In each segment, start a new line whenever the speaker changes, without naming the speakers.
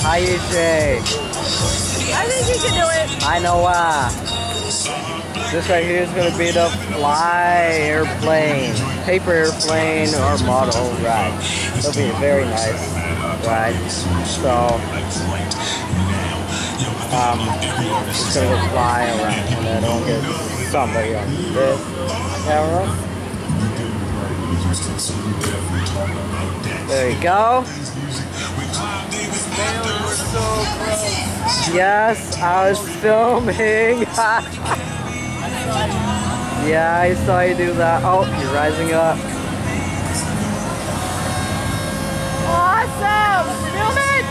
Hi, EJ.
I think you can do it.
I know why. This right here is going to be the fly airplane, paper airplane or model ride. It'll be a very nice ride. So, just going to go fly around and then I'll get somebody on this camera. There you go. Yes, I was filming. Yeah, I saw you do that. Oh, you're rising up.
Awesome! Film it!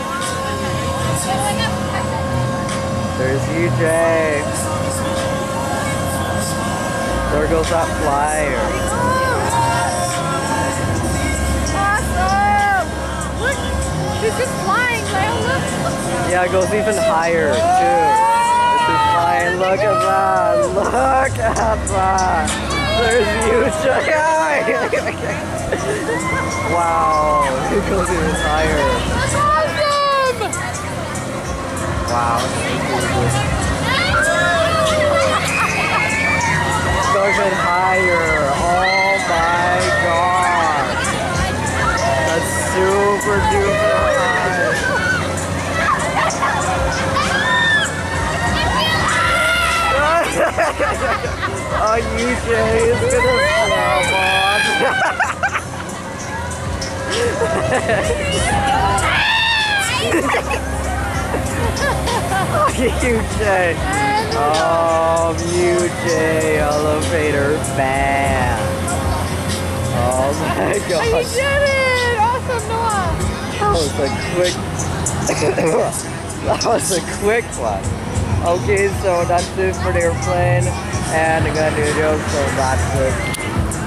There's EJ. There goes that flyer.
Awesome! Look, she's just flying, Lyle, look.
Yeah, it goes even higher, too. This is flying. Look at that. Look at that. There's EJ. Wow, it goes even higher.
That's awesome!
Wow. It goes even higher. Oh my god. That's super duper high. Oh, EJ is gonna snap on. EJ. Oh, EJ elevator fan. Oh my god.
You did it! Awesome, Noah!
That was a quick one. Okay, so that's it for the airplane and the gun video, so that's it.